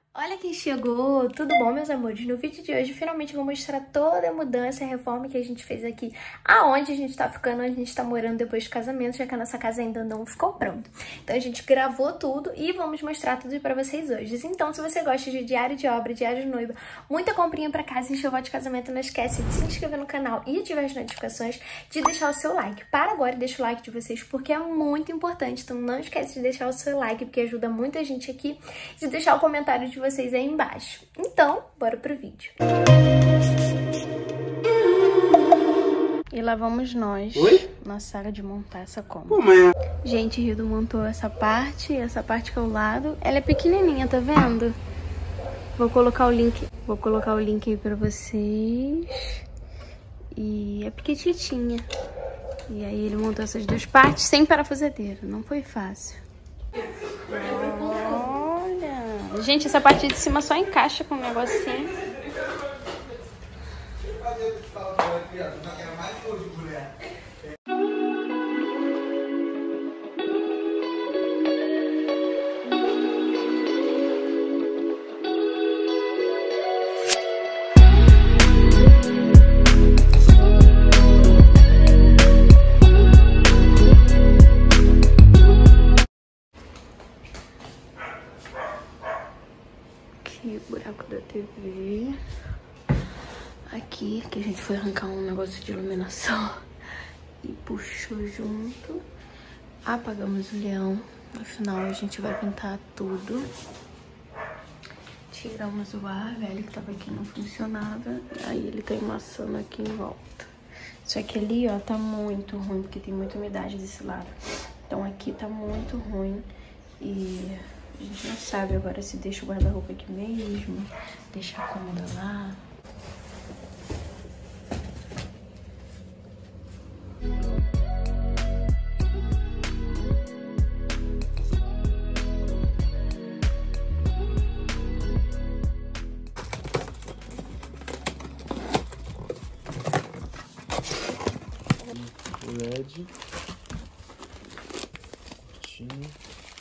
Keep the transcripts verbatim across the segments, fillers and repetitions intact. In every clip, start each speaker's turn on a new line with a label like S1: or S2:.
S1: Olha quem chegou! Tudo bom, meus amores? No vídeo de hoje, finalmente vou mostrar toda a mudança e a reforma que a gente fez aqui, aonde a gente tá ficando, onde a gente tá morando depois do casamento, já que a nossa casa ainda não ficou pronta. Então a gente gravou tudo e vamos mostrar tudo pra vocês hoje. Então, se você gosta de diário de obra, diário de noiva, muita comprinha pra casa e enxoval de casamento, não esquece de se inscrever no canal e ativar as notificações, de deixar o seu like. Para agora e deixa o like de vocês, porque é muito importante. Então não esquece de deixar o seu like, porque ajuda muita gente aqui, e de deixar o comentário de vocês aí embaixo. Então, bora pro vídeo. E lá vamos nós.
S2: Oi?
S1: Na sala de montar essa cômoda.
S2: Pô, mas...
S1: Gente, Rildo montou essa parte, essa parte que é o lado. Ela é pequenininha, tá vendo? Vou colocar o link, vou colocar o link aí pra vocês. E é pequititinha. E aí ele montou essas duas partes sem parafusadeira. Não foi fácil. Gente, essa parte de cima só encaixa com um negocinho. Aqui o buraco da T V. Aqui, que a gente foi arrancar um negócio de iluminação e puxou junto. Apagamos o leão. No final a gente vai pintar tudo. Tiramos o ar velho que tava aqui, não funcionava. Aí ele tá embaçando aqui em volta. Só que ali, ó, tá muito ruim, porque tem muita umidade desse lado. Então aqui tá muito ruim e... a gente não sabe agora se deixa o guarda-roupa aqui mesmo, deixa a cômoda lá.
S2: L E D. Cortina.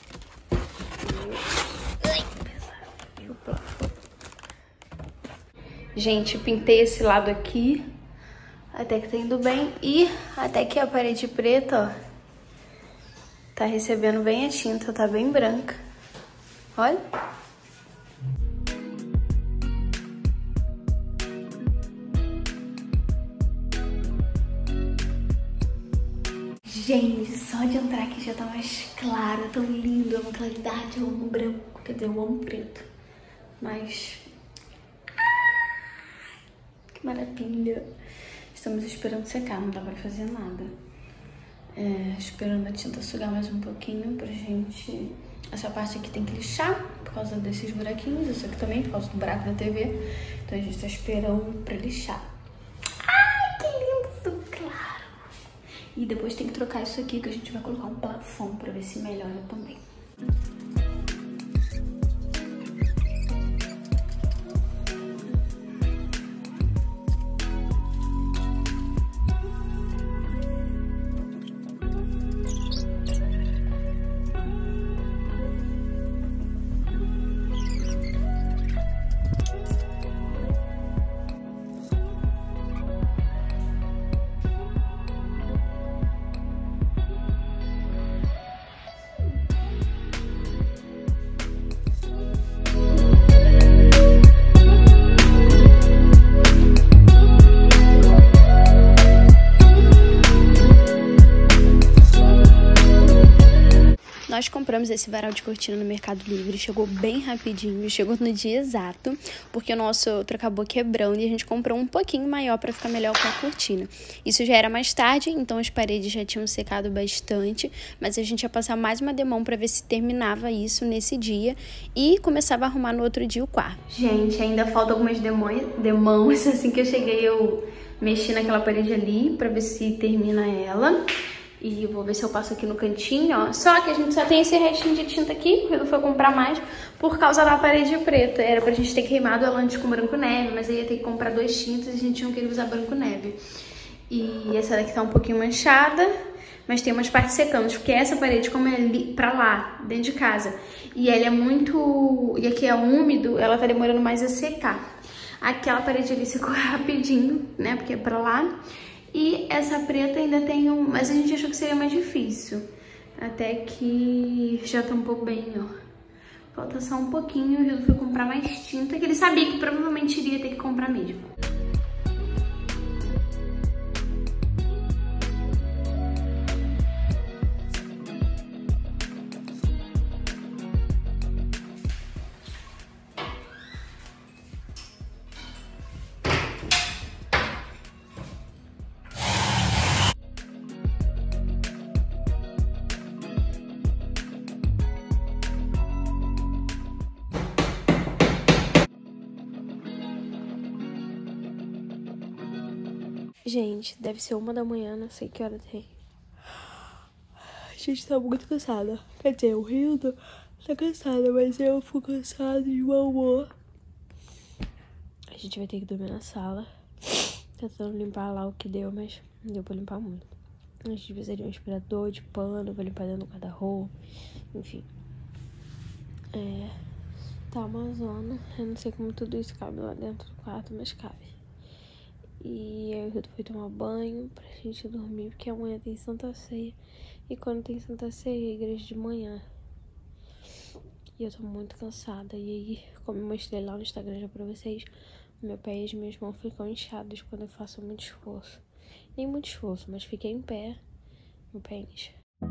S1: Gente, pintei esse lado aqui, até que tá indo bem. E até que a parede preta, ó, tá recebendo bem a tinta, tá bem branca. Olha. Gente, só de entrar aqui já tá mais clara, tão lindo, é uma claridade, eu amo branco, quer dizer, eu amo preto. Mas... que maravilha. Estamos esperando secar, não dá pra fazer nada. É, esperando a tinta sugar mais um pouquinho pra gente... essa parte aqui tem que lixar por causa desses buraquinhos, isso aqui também por causa do buraco da T V. Então a gente tá esperando pra lixar. Ai, que lindo, tudo claro. E depois tem que trocar isso aqui, que a gente vai colocar um plafond pra ver se melhora também. Nós compramos esse varal de cortina no Mercado Livre, chegou bem rapidinho, chegou no dia exato, porque o nosso outro acabou quebrando e a gente comprou um pouquinho maior para ficar melhor com a cortina. Isso já era mais tarde, então as paredes já tinham secado bastante, mas a gente ia passar mais uma demão para ver se terminava isso nesse dia e começava a arrumar no outro dia o quarto. Gente, ainda falta algumas demãos, assim que eu cheguei eu mexi naquela parede ali para ver se termina ela. E eu vou ver se eu passo aqui no cantinho, ó. Só que a gente só tem esse restinho de tinta aqui, porque eu fui comprar mais por causa da parede preta. Era pra gente ter queimado ela antes com branco neve, mas aí ia ter que comprar dois tintas e a gente não queria usar branco neve. E essa daqui tá um pouquinho manchada, mas tem umas partes secando, porque essa parede, como é ali, pra lá, dentro de casa, e ela é muito... e aqui é úmido, ela tá demorando mais a secar. Aquela parede ali secou rapidinho, né, porque é pra lá. E essa preta ainda tem um... mas a gente achou que seria mais difícil. Até que já tampou bem, ó. Falta só um pouquinho, o Rildo foi comprar mais tinta, que ele sabia que provavelmente iria ter que comprar mesmo. Gente, deve ser uma da manhã, não sei que hora tem. A gente tá muito cansada. Quer dizer, o Rildo tá cansado, mas eu fico cansada de mau humor. A gente vai ter que dormir na sala. Tentando limpar lá o que deu, mas não deu pra limpar muito. A gente precisaria de um aspirador de pano pra limpar dentro do guarda-roupa. Enfim. É... Tá uma zona. Eu não sei como tudo isso cabe lá dentro do quarto, mas cabe. E aí eu fui tomar banho pra gente dormir, porque amanhã tem Santa Ceia. E quando tem Santa Ceia, é a igreja de manhã. E eu tô muito cansada. E aí, como eu mostrei lá no Instagram já pra vocês, meu pé e as minhas mãos ficam inchados quando eu faço muito esforço. Nem muito esforço, mas fiquei em pé, meu pé incha.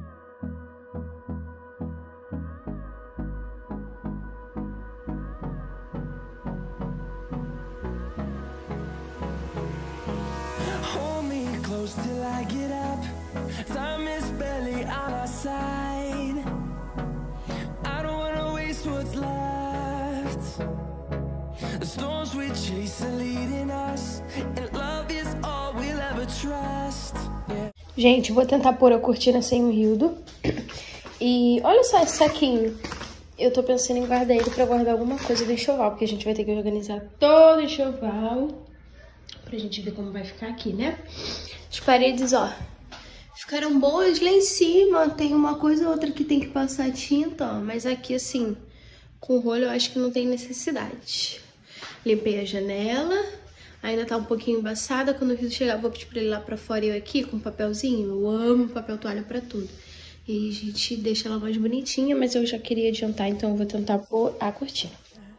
S2: Till I get up, time is barely on our side. I don't wanna waste what's left. The storms we chase are leading us, and love is all we'll ever trust. Yeah.
S1: Gente, vou tentar pôr a cortina sem o Rildo. E olha só esse saquinho. Eu tô pensando em guardar ele pra guardar alguma coisa do enxoval, porque a gente vai ter que organizar todo o enxoval pra gente ver como vai ficar aqui, né? As paredes, ó, ficaram boas lá em cima. Tem uma coisa ou outra que tem que passar tinta, ó. Mas aqui, assim, com o rolo eu acho que não tem necessidade. Limpei a janela. Ainda tá um pouquinho embaçada. Quando o Rildo chegar, vou pedir pra ele lá pra fora e eu aqui com papelzinho. Eu amo papel toalha pra tudo. E a gente deixa ela mais bonitinha, mas eu já queria adiantar, então eu vou tentar pôr a cortina.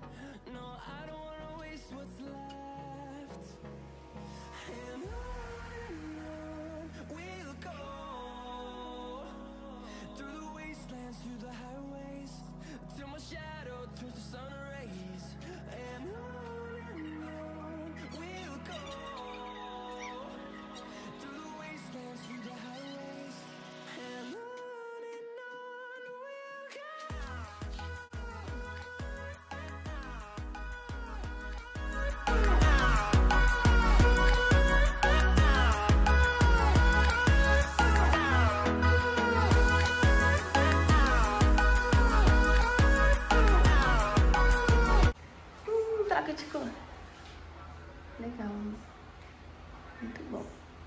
S1: De cor. Legal. Muito bom.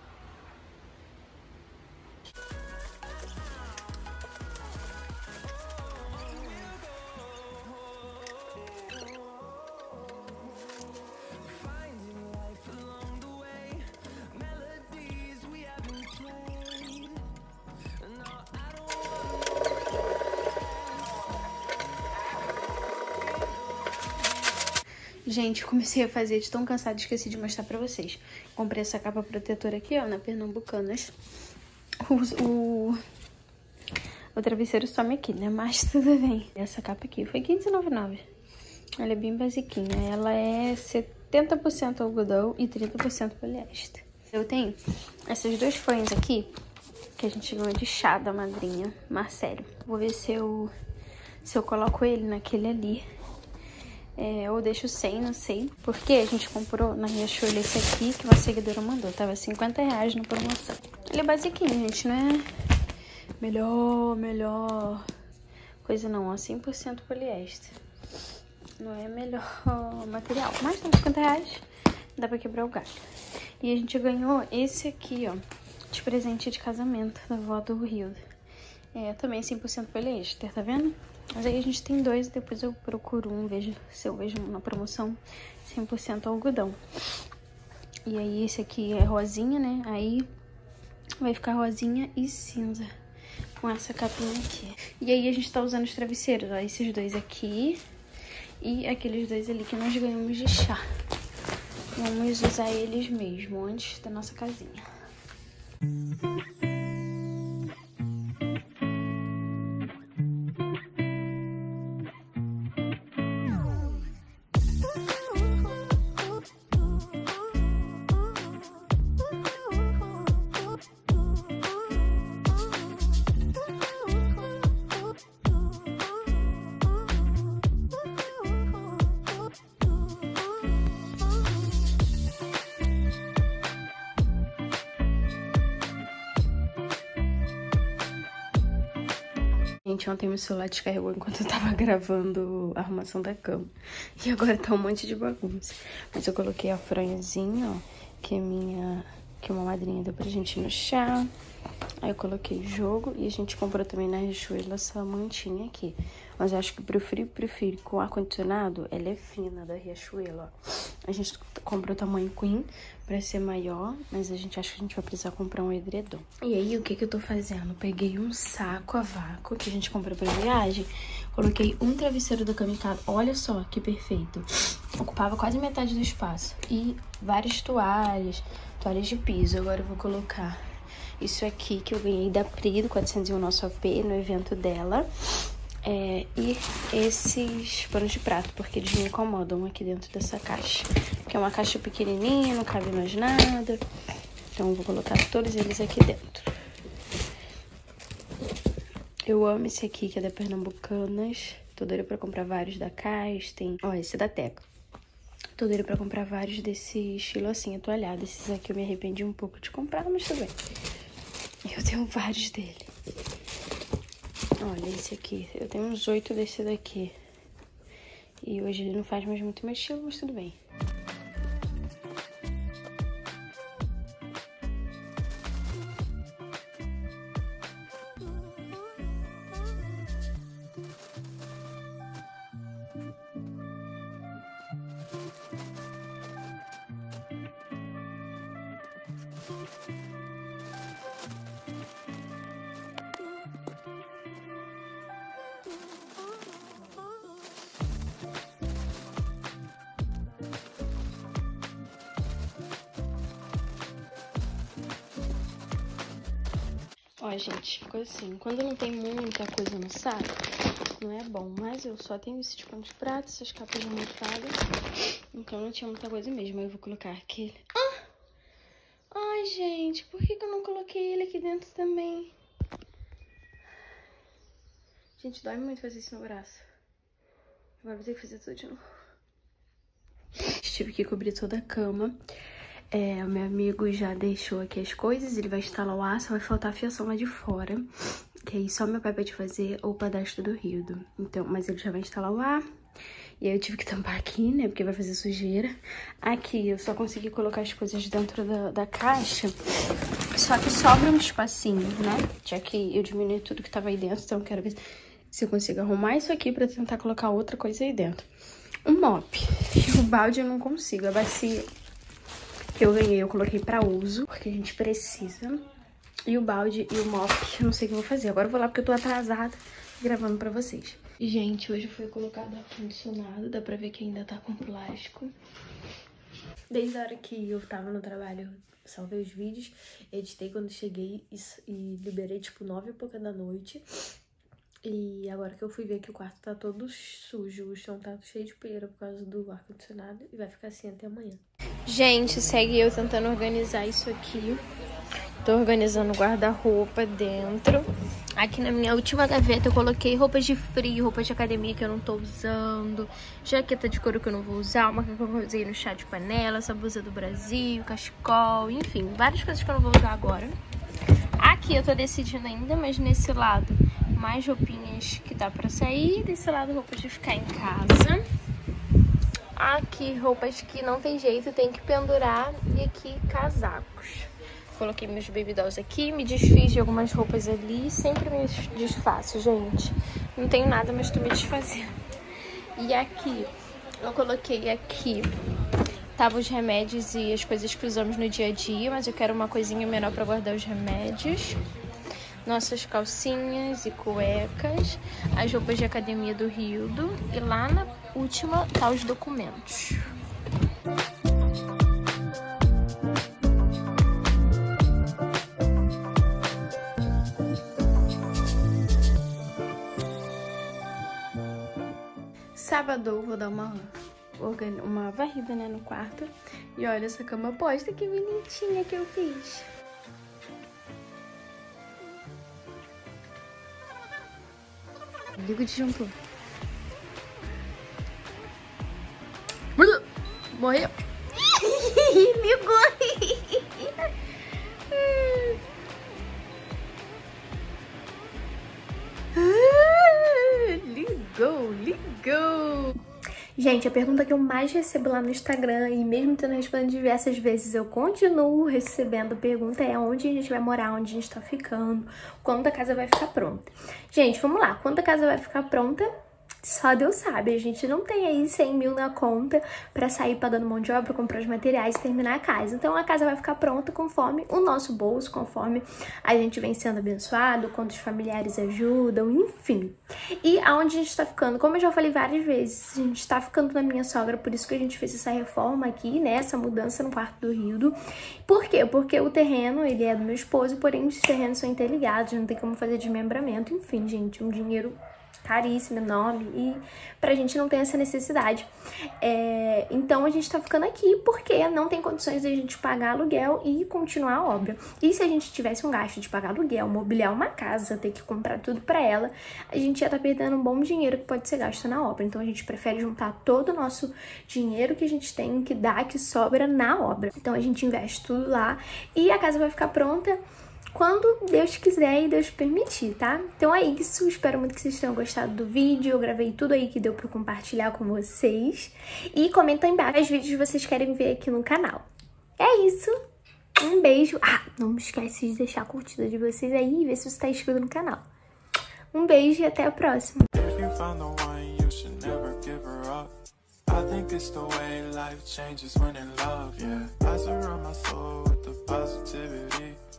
S1: Gente, comecei a fazer de tão cansada, esqueci de mostrar pra vocês. Comprei essa capa protetora aqui, ó, na Pernambucanas. O, o, o travesseiro some aqui, né? Mas tudo bem. Essa capa aqui foi quinze reais e noventa e nove centavos. Ela é bem basiquinha. Ela é setenta por cento algodão e trinta por cento poliéster. Eu tenho essas duas folhas aqui, que a gente ganhou de chá da madrinha Marcelo. Vou ver se eu, se eu coloco ele naquele ali. É, ou deixo sem, não sei. Porque a gente comprou na Riachuelo esse aqui que uma seguidora mandou. Tava cinquenta reais na promoção. Ele é basiquinho, gente, não é melhor, melhor coisa não. Ó, cem por cento poliéster. Não é melhor material. Mas tá cinquenta reais, dá pra quebrar o galho. E a gente ganhou esse aqui, ó. de presente de casamento da avó do Rio. É, também cem por cento poliéster, tá vendo? Mas aí a gente tem dois e depois eu procuro um, vejo se eu vejo uma promoção cem por cento algodão. E aí esse aqui é rosinha, né? Aí vai ficar rosinha e cinza com essa capinha aqui. E aí a gente tá usando os travesseiros, ó, esses dois aqui e aqueles dois ali que nós ganhamos de chá. Vamos usar eles mesmo antes da nossa casinha. Gente, ontem meu celular descarregou enquanto eu tava gravando a arrumação da cama. E agora tá um monte de bagunça. Mas eu coloquei a franhazinha, ó, que é minha... que uma madrinha deu pra gente no chá. Aí eu coloquei jogo e a gente comprou também na Riachuelo essa mantinha aqui. Mas eu acho que pro frio, pro frio com ar-condicionado, ela é fina, da Riachuelo, ó. A gente comprou o tamanho queen pra ser maior, mas a gente acha que a gente vai precisar comprar um edredom. E aí, o que que eu tô fazendo? Eu peguei um saco a vácuo que a gente comprou pra viagem, coloquei um travesseiro da Kamikaze, olha só que perfeito. Ocupava quase metade do espaço. E várias toalhas, toalhas de piso. Agora eu vou colocar isso aqui que eu ganhei da Pri, do quatrocentos e um Nosso A P, no evento dela. É, e esses panos de prato, porque eles me incomodam aqui dentro dessa caixa. Que é uma caixa pequenininha, não cabe mais nada. Então eu vou colocar todos eles aqui dentro. Eu amo esse aqui, que é da Pernambucanas. Tô doida pra comprar vários da Cais. Tem, ó, esse é da Tecla. Tô doida pra comprar vários desse estilo assim, atoalhado. Esses aqui eu me arrependi um pouco de comprar, mas tudo bem. Eu tenho vários dele. Olha esse aqui, eu tenho uns oito desse daqui. E hoje ele não faz mais muito meu estilo, mas tudo bem. Ó, gente, ficou assim. Quando não tem muita coisa no saco, não é bom. Mas eu só tenho esses panos de prato, essas capas almofadas. Então não tinha muita coisa mesmo. Aí eu vou colocar aquele... Ah! Ai, gente, por que que eu não coloquei ele aqui dentro também? Gente, dói muito fazer isso no braço. Agora vou ter que fazer tudo de novo. Tive que cobrir toda a cama. É, o meu amigo já deixou aqui as coisas, ele vai instalar o aço, vai faltar a fiação lá de fora, que aí só meu pai pode fazer o padastro do Rio. Então, mas ele já vai instalar o ar, e aí eu tive que tampar aqui, né, porque vai fazer sujeira. Aqui eu só consegui colocar as coisas dentro da, da caixa, só que sobra um espacinho, né, já que eu diminui tudo que tava aí dentro, então eu quero ver se eu consigo arrumar isso aqui pra tentar colocar outra coisa aí dentro. Um mop, e o balde eu não consigo, a bacia... que eu ganhei, eu coloquei pra uso, porque a gente precisa. E o balde e o mop, eu não sei o que eu vou fazer. Agora eu vou lá porque eu tô atrasada gravando pra vocês. E, gente, hoje foi colocado ar-condicionado, dá pra ver que ainda tá com plástico. Desde a hora que eu tava no trabalho, eu salvei os vídeos, editei quando cheguei e, e liberei, tipo, nove e pouca da noite. E agora que eu fui ver que o quarto tá todo sujo, o chão tá cheio de poeira por causa do ar-condicionado e vai ficar assim até amanhã. Gente, segue eu tentando organizar isso aqui. Tô organizando o guarda-roupa dentro. Aqui na minha última gaveta eu coloquei roupas de frio, roupas de academia que eu não tô usando, jaqueta de couro que eu não vou usar, uma que eu usei no chá de panela, essa blusa do Brasil, cachecol, enfim, várias coisas que eu não vou usar agora. Aqui eu tô decidindo ainda, mas nesse lado mais roupinhas que dá pra sair, desse lado roupas de ficar em casa. Aqui roupas que não tem jeito, tem que pendurar, e aqui casacos. coloquei meus baby dolls aqui, me desfiz de algumas roupas ali. Sempre me desfaço, gente. Não tenho nada, mas tô me desfazendo. E aqui, eu coloquei aqui, tava os remédios e as coisas que usamos no dia a dia, mas eu quero uma coisinha menor pra guardar os remédios. Nossas calcinhas e cuecas, as roupas de academia do Rildo. E lá na última tá os documentos. Sábado eu vou dar uma, uma varrida, né, no quarto. E olha essa cama posta, que bonitinha que eu fiz. Liga o disjuntor. Morreu. Ligou. Ligou, ligou. Gente, a pergunta que eu mais recebo lá no Instagram, e mesmo tendo respondido diversas vezes, eu continuo recebendo a pergunta, é onde a gente vai morar, onde a gente tá ficando, quando a casa vai ficar pronta. Gente, vamos lá, quando a casa vai ficar pronta, só Deus sabe, a gente não tem aí cem mil na conta pra sair pagando mão de obra, comprar os materiais e terminar a casa. Então a casa vai ficar pronta conforme o nosso bolso, conforme a gente vem sendo abençoado, quando os familiares ajudam, enfim. E aonde a gente tá ficando, como eu já falei várias vezes, a gente tá ficando na minha sogra, por isso que a gente fez essa reforma aqui, né, essa mudança no quarto do Rildo. Por quê? Porque o terreno, ele é do meu esposo, porém os terrenos são interligados, não tem como fazer desmembramento, enfim, gente, um dinheiro caríssimo, enorme, e pra gente não tem essa necessidade. É, então a gente tá ficando aqui porque não tem condições de a gente pagar aluguel e continuar a obra. E se a gente tivesse um gasto de pagar aluguel, mobiliar uma casa, ter que comprar tudo pra ela, a gente ia estar tá perdendo um bom dinheiro que pode ser gasto na obra. Então a gente prefere juntar todo o nosso dinheiro que a gente tem, que dá, que sobra na obra. Então a gente investe tudo lá e a casa vai ficar pronta quando Deus quiser e Deus permitir, tá? Então é isso, espero muito que vocês tenham gostado do vídeo, eu gravei tudo aí que deu pra compartilhar com vocês. E comenta aí embaixo os vídeos que vocês querem ver aqui no canal. É isso, um beijo. Ah, não me esquece de deixar a curtida de vocês aí e ver se você tá inscrito no canal. Um beijo e até a próxima. I think it's the way life changes when in love, yeah. I surround my soul with the positivity.